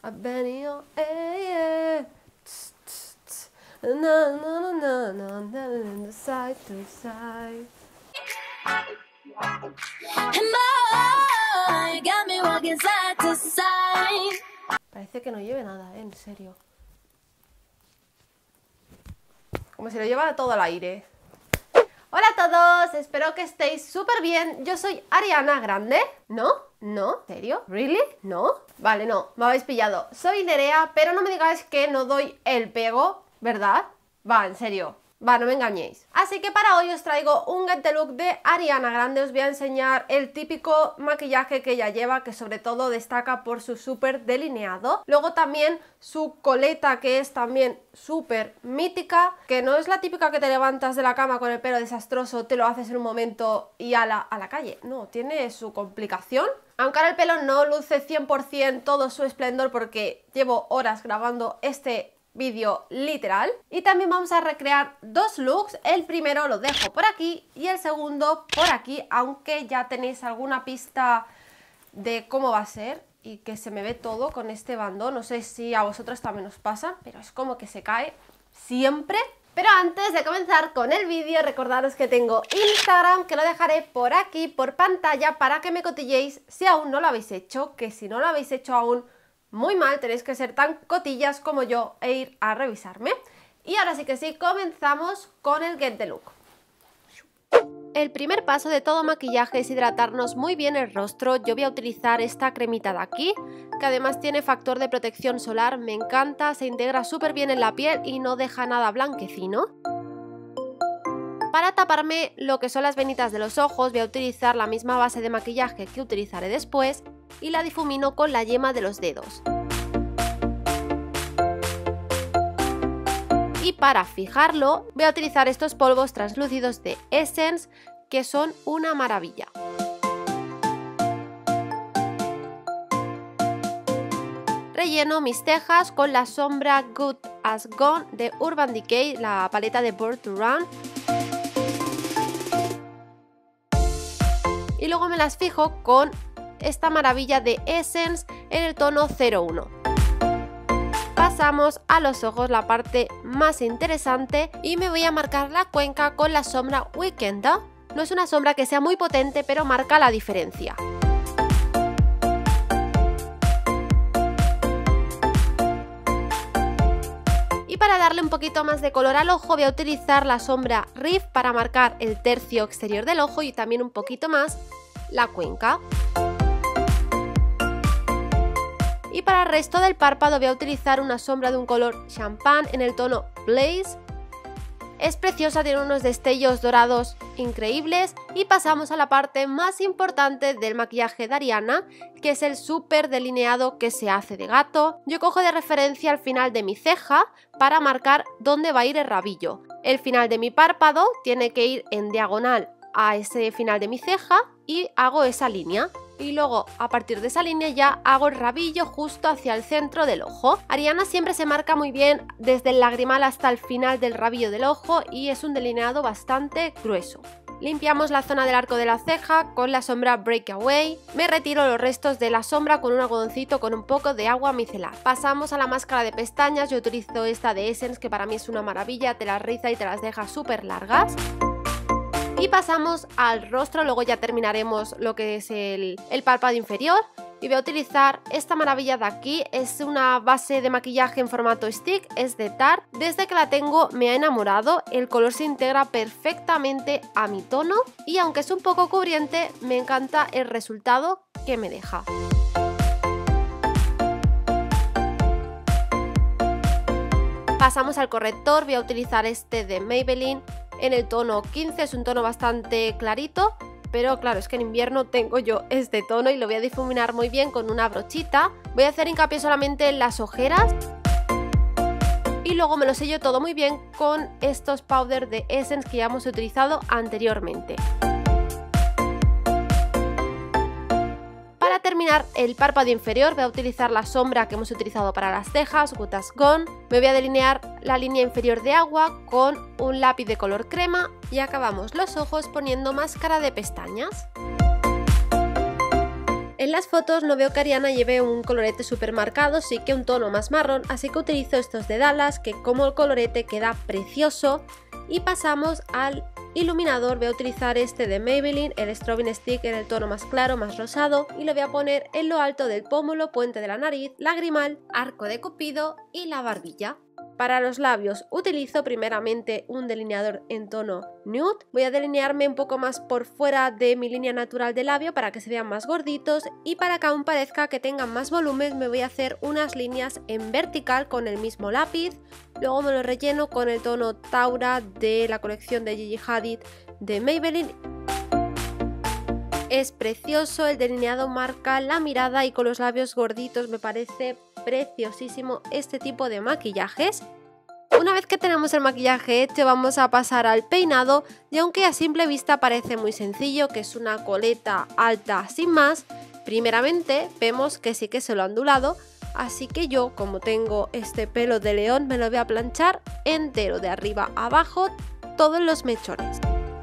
I've venido, tss, tss, tss. Na, na, na, na, na, na, na, side to side. And boy, got me walking side to side. Parece que no lleve nada, en serio. Como si lo llevara todo al aire. Hola a todos, espero que estéis súper bien. Yo soy Ariana Grande. ¿No? ¿No? ¿En serio? ¿Really? ¿No? Vale, no, me habéis pillado. Soy Nerea, pero no me digáis que no doy el pego, ¿verdad? Va, en serio. Va, no me engañéis. Así que para hoy os traigo un get the look de Ariana Grande. Os voy a enseñar el típico maquillaje que ella lleva, que sobre todo destaca por su súper delineado. Luego también su coleta, que es también súper mítica, que no es la típica que te levantas de la cama con el pelo desastroso, te lo haces en un momento y a la calle. No, tiene su complicación. Aunque ahora el pelo no luce 100% todo su esplendor porque llevo horas grabando este vídeo literal. Y también vamos a recrear dos looks. El primero lo dejo por aquí y el segundo por aquí, aunque ya tenéis alguna pista de cómo va a ser y que se me ve todo con este bandón. No sé si a vosotros también os pasa, pero es como que se cae siempre. Pero antes de comenzar con el vídeo, recordaros que tengo Instagram, que lo dejaré por aquí, por pantalla, para que me cotilleéis si aún no lo habéis hecho, que si no lo habéis hecho aún, muy mal, tenéis que ser tan cotillas como yo e ir a revisarme. Y ahora sí que sí, comenzamos con el get the look. El primer paso de todo maquillaje es hidratarnos muy bien el rostro. Yo voy a utilizar esta cremita de aquí, que además tiene factor de protección solar, me encanta, se integra súper bien en la piel y no deja nada blanquecino. Para taparme lo que son las venitas de los ojos voy a utilizar la misma base de maquillaje que utilizaré después y la difumino con la yema de los dedos. Y para fijarlo voy a utilizar estos polvos translúcidos de Essence, que son una maravilla. Relleno mis cejas con la sombra Good As Gone de Urban Decay, la paleta de Born to Run. Y luego me las fijo con esta maravilla de Essence en el tono 01. Pasamos a los ojos, la parte más interesante, y me voy a marcar la cuenca con la sombra Weekend. No es una sombra que sea muy potente, pero marca la diferencia. Y para darle un poquito más de color al ojo voy a utilizar la sombra Riff para marcar el tercio exterior del ojo y también un poquito más la cuenca. Y para el resto del párpado voy a utilizar una sombra de un color champán en el tono Blaze. Es preciosa, tiene unos destellos dorados increíbles. Y pasamos a la parte más importante del maquillaje de Ariana, que es el súper delineado que se hace de gato. Yo cojo de referencia al final de mi ceja para marcar dónde va a ir el rabillo. El final de mi párpado tiene que ir en diagonal a ese final de mi ceja y hago esa línea. Y luego a partir de esa línea ya hago el rabillo justo hacia el centro del ojo. Ariana siempre se marca muy bien desde el lagrimal hasta el final del rabillo del ojo y es un delineado bastante grueso. Limpiamos la zona del arco de la ceja con la sombra Breakaway. Me retiro los restos de la sombra con un algodoncito con un poco de agua micelar. Pasamos a la máscara de pestañas. Yo utilizo esta de Essence, que para mí es una maravilla, te las riza y te las deja súper largas. Y pasamos al rostro, luego ya terminaremos lo que es el párpado inferior. Y voy a utilizar esta maravilla de aquí, es una base de maquillaje en formato stick, es de Tarte. Desde que la tengo me ha enamorado, el color se integra perfectamente a mi tono y aunque es un poco cubriente, me encanta el resultado que me deja. Pasamos al corrector, voy a utilizar este de Maybelline en el tono 15, es un tono bastante clarito, pero claro, es que en invierno tengo yo este tono y lo voy a difuminar muy bien con una brochita. Voy a hacer hincapié solamente en las ojeras y luego me lo sello todo muy bien con estos powder de Essence que ya hemos utilizado anteriormente. Para terminar el párpado inferior voy a utilizar la sombra que hemos utilizado para las cejas, Good As Gone. Me voy a delinear la línea inferior de agua con un lápiz de color crema y acabamos los ojos poniendo máscara de pestañas. En las fotos no veo que Ariana lleve un colorete súper marcado, sí que un tono más marrón, así que utilizo estos de Dallas, que como el colorete queda precioso. Y pasamos al iluminador, voy a utilizar este de Maybelline, el Strobing Stick en el tono más claro, más rosado, y lo voy a poner en lo alto del pómulo, puente de la nariz, lagrimal, arco de cupido y la barbilla. Para los labios utilizo primeramente un delineador en tono nude. Voy a delinearme un poco más por fuera de mi línea natural de labio para que se vean más gorditos, y para que aún parezca que tengan más volumen me voy a hacer unas líneas en vertical con el mismo lápiz. Luego me lo relleno con el tono Taura de la colección de Gigi Hadid de Maybelline. Es precioso, el delineado marca la mirada y con los labios gorditos me parece preciosísimo este tipo de maquillajes. Una vez que tenemos el maquillaje hecho vamos a pasar al peinado, y aunque a simple vista parece muy sencillo, que es una coleta alta sin más, primeramente vemos que sí que se lo ha ondulado, así que yo, como tengo este pelo de león, me lo voy a planchar entero de arriba a abajo, todos los mechones.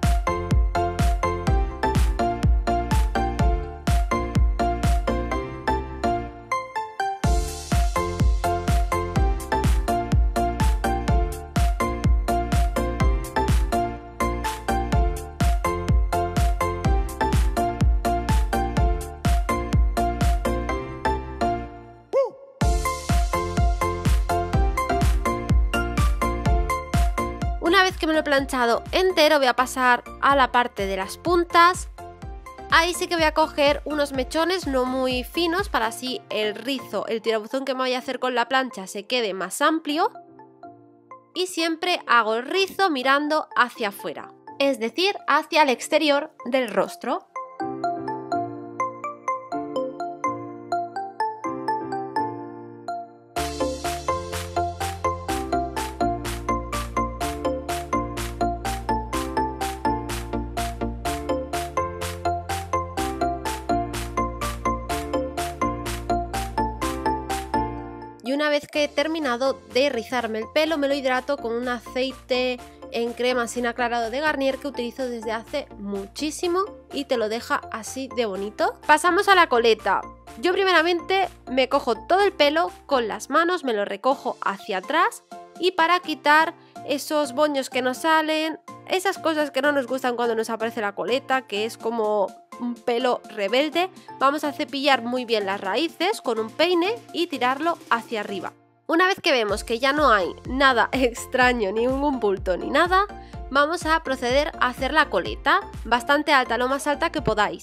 Una vez que me lo he planchado entero voy a pasar a la parte de las puntas. Ahí sí que voy a coger unos mechones no muy finos para así el rizo, el tirabuzón que me voy a hacer con la plancha se quede más amplio. Y siempre hago el rizo mirando hacia afuera, es decir, hacia el exterior del rostro. Y una vez que he terminado de rizarme el pelo me lo hidrato con un aceite en crema sin aclarado de Garnier que utilizo desde hace muchísimo y te lo deja así de bonito. Pasamos a la coleta. Yo primeramente me cojo todo el pelo con las manos, me lo recojo hacia atrás, y para quitar esos boños que nos salen, esas cosas que no nos gustan cuando nos aparece la coleta, que es como un pelo rebelde, vamos a cepillar muy bien las raíces con un peine y tirarlo hacia arriba. Una vez que vemos que ya no hay nada extraño, ni ningún bulto ni nada, vamos a proceder a hacer la coleta, bastante alta, lo más alta que podáis.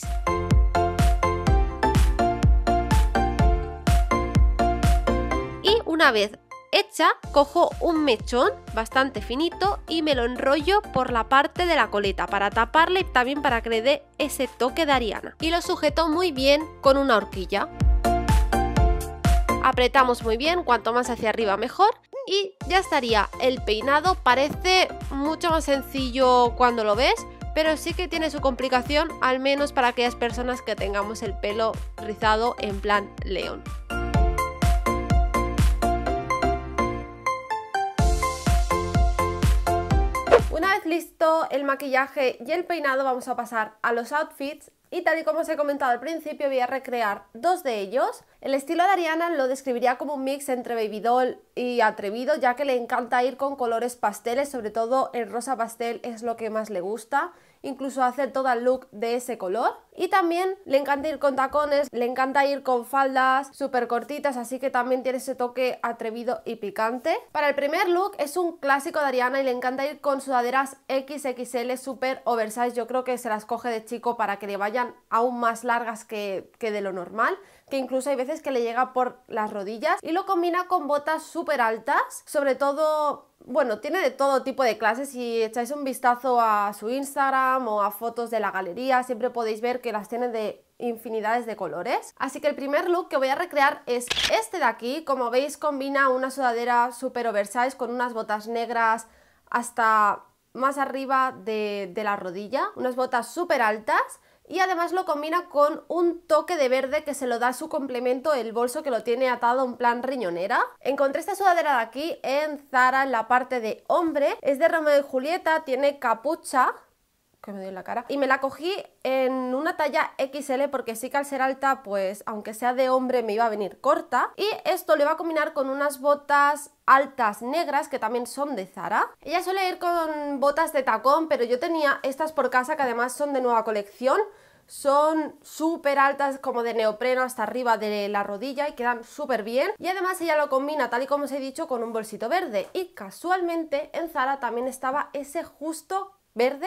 Y una vez hecha, cojo un mechón bastante finito y me lo enrollo por la parte de la coleta para taparle y también para que le dé ese toque de Ariana. Y lo sujeto muy bien con una horquilla. Apretamos muy bien, cuanto más hacia arriba mejor, y ya estaría. El peinado parece mucho más sencillo cuando lo ves, pero sí que tiene su complicación, al menos para aquellas personas que tengamos el pelo rizado en plan león. Una vez listo el maquillaje y el peinado vamos a pasar a los outfits, y tal y como os he comentado al principio voy a recrear dos de ellos. El estilo de Ariana lo describiría como un mix entre baby doll y atrevido, ya que le encanta ir con colores pasteles, sobre todo el rosa pastel es lo que más le gusta, incluso hacer todo el look de ese color. Y también le encanta ir con tacones, le encanta ir con faldas súper cortitas, así que también tiene ese toque atrevido y picante. Para el primer look es un clásico de Ariana y le encanta ir con sudaderas XXL súper oversize. Yo creo que se las coge de chico para que le vayan aún más largas que de lo normal, que incluso hay veces que le llega por las rodillas, y lo combina con botas súper altas, sobre todo. Bueno, tiene de todo tipo de clases. Si echáis un vistazo a su Instagram o a fotos de la galería, siempre podéis ver que las tiene de infinidades de colores. Así que el primer look que voy a recrear es este de aquí. Como veis, combina una sudadera super oversize con unas botas negras hasta más arriba de la rodilla, unas botas súper altas. Y además lo combina con un toque de verde que se lo da su complemento, el bolso, que lo tiene atado en plan riñonera. Encontré esta sudadera de aquí en Zara en la parte de hombre, es de Romeo y Julieta, tiene capucha que me doy en la cara. Y me la cogí en una talla XL porque sí que al ser alta, pues aunque sea de hombre me iba a venir corta. Y esto lo iba a combinar con unas botas altas negras que también son de Zara. Ella suele ir con botas de tacón, pero yo tenía estas por casa que además son de nueva colección. Son súper altas, como de neopreno hasta arriba de la rodilla, y quedan súper bien. Y además ella lo combina, tal y como os he dicho, con un bolsito verde. Y casualmente en Zara también estaba ese justo verde.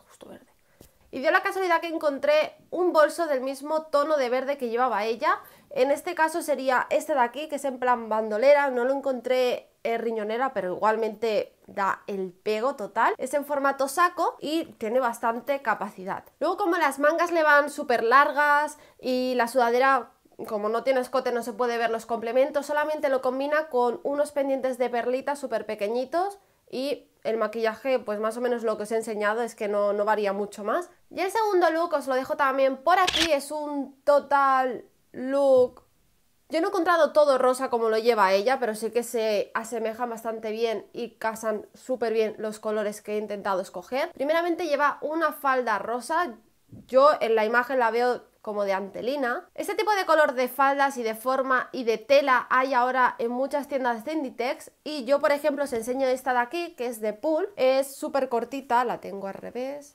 Y dio la casualidad que encontré un bolso del mismo tono de verde que llevaba ella. En este caso sería este de aquí, que es en plan bandolera. No lo encontré riñonera, pero igualmente da el pego total. Es en formato saco y tiene bastante capacidad. Luego, como las mangas le van súper largas y la sudadera, como no tiene escote, no se puede ver los complementos, solamente lo combina con unos pendientes de perlitas súper pequeñitos. Y el maquillaje, pues más o menos lo que os he enseñado, es que no varía mucho más. Y el segundo look os lo dejo también por aquí, es un total look. Yo no he encontrado todo rosa como lo lleva ella, pero sí que se asemejan bastante bien y casan súper bien los colores que he intentado escoger. Primeramente lleva una falda rosa, yo en la imagen la veo como de antelina. Este tipo de color de faldas y de forma y de tela hay ahora en muchas tiendas de Inditex, y yo por ejemplo os enseño esta de aquí, que es de Pool. Es súper cortita, la tengo al revés,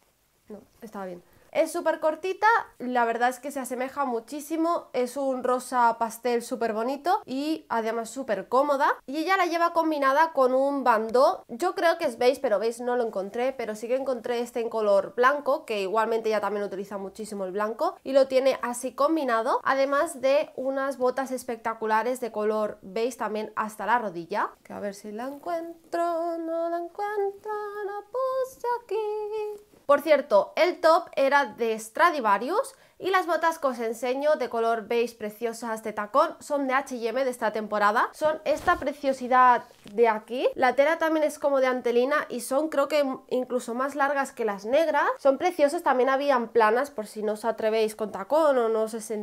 no, estaba bien. Es súper cortita, la verdad es que se asemeja muchísimo, es un rosa pastel súper bonito y además súper cómoda. Y ella la lleva combinada con un bandó, yo creo que es beige, pero beige no lo encontré, pero sí que encontré este en color blanco, que igualmente ella también utiliza muchísimo el blanco, y lo tiene así combinado, además de unas botas espectaculares de color beige también hasta la rodilla, que a ver si la encuentro, no la encuentro, la puse aquí. Por cierto, el top era de Stradivarius y las botas que os enseño de color beige preciosas de tacón son de H&M de esta temporada. Son esta preciosidad de aquí. La tela también es como de antelina y son, creo que incluso más largas que las negras. Son preciosas, también habían planas por si no os atrevéis con tacón o no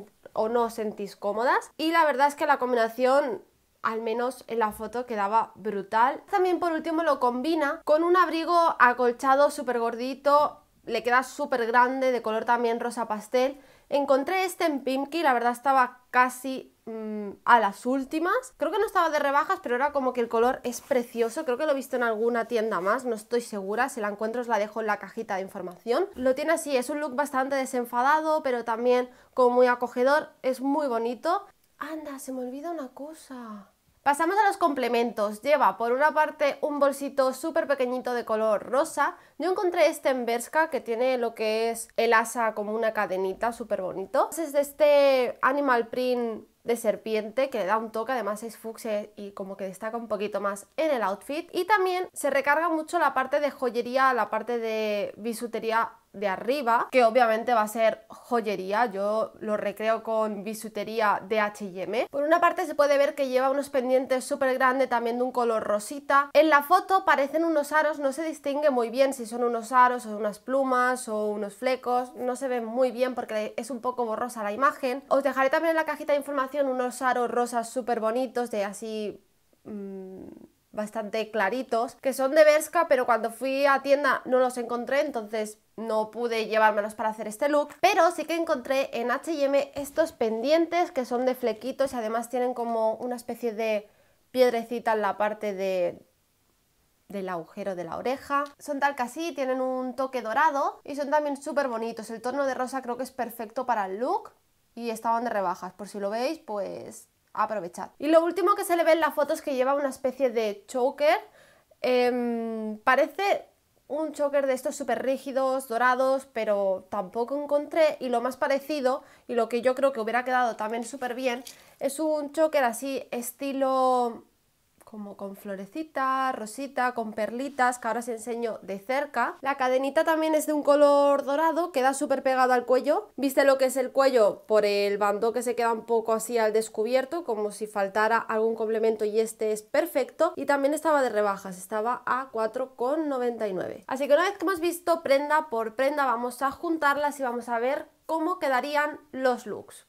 os sentís cómodas. Y la verdad es que la combinación, al menos en la foto, quedaba brutal. También por último lo combina con un abrigo acolchado súper gordito, le queda súper grande, de color también rosa pastel. Encontré este en Pimki, la verdad estaba casi a las últimas. Creo que no estaba de rebajas, pero era como que el color es precioso. Creo que lo he visto en alguna tienda más, no estoy segura. Si la encuentro os la dejo en la cajita de información. Lo tiene así, es un look bastante desenfadado, pero también como muy acogedor, es muy bonito. Anda, se me olvida una cosa. Pasamos a los complementos. Lleva por una parte un bolsito súper pequeñito de color rosa. Yo encontré este en Bershka, que tiene lo que es el asa como una cadenita súper bonito. Es de este animal print de serpiente que le da un toque, además es fucsia y como que destaca un poquito más en el outfit. Y también se recarga mucho la parte de joyería, la parte de bisutería de arriba, que obviamente va a ser joyería. Yo lo recreo con bisutería de H&M. Por una parte se puede ver que lleva unos pendientes súper grandes, también de un color rosita. En la foto parecen unos aros, no se distingue muy bien si son unos aros o unas plumas o unos flecos, no se ven muy bien porque es un poco borrosa la imagen. Os dejaré también en la cajita de información unos aros rosas súper bonitos, de así bastante claritos, que son de Bershka, pero cuando fui a tienda no los encontré, entonces no pude llevármelos para hacer este look. Pero sí que encontré en H&M estos pendientes que son de flequitos y además tienen como una especie de piedrecita en la parte del agujero de la oreja. Son tal que así, tienen un toque dorado y son también súper bonitos. El tono de rosa creo que es perfecto para el look y estaban de rebajas, por si lo veis, pues aprovechad. Y lo último que se le ve en la foto es que lleva una especie de choker. Parece un choker de estos súper rígidos, dorados, pero tampoco encontré. Y lo más parecido, y lo que yo creo que hubiera quedado también súper bien, es un choker así estilo como con florecita, rosita, con perlitas, que ahora os enseño de cerca. La cadenita también es de un color dorado, queda súper pegado al cuello. ¿Viste lo que es el cuello? Por el bandó que se queda un poco así al descubierto, como si faltara algún complemento, y este es perfecto. Y también estaba de rebajas, estaba a 4,99. Así que una vez que hemos visto prenda por prenda, vamos a juntarlas y vamos a ver cómo quedarían los looks.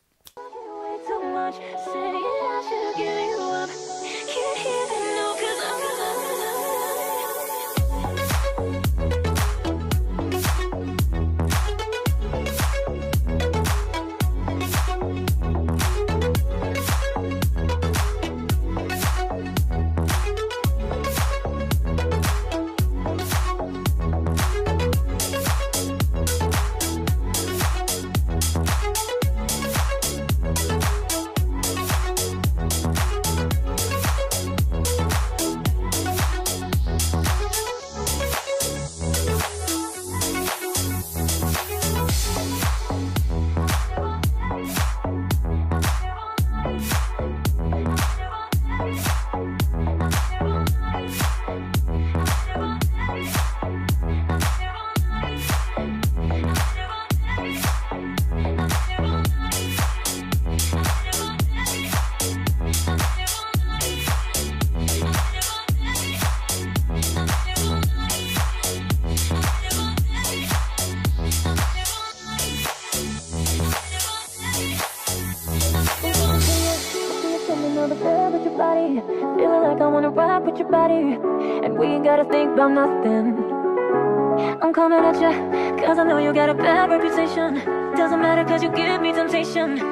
with your body. Feeling like I wanna rock with your body. And we ain't gotta think about nothing. I'm coming at ya, cause I know you got a bad reputation. Doesn't matter cause you give me temptation.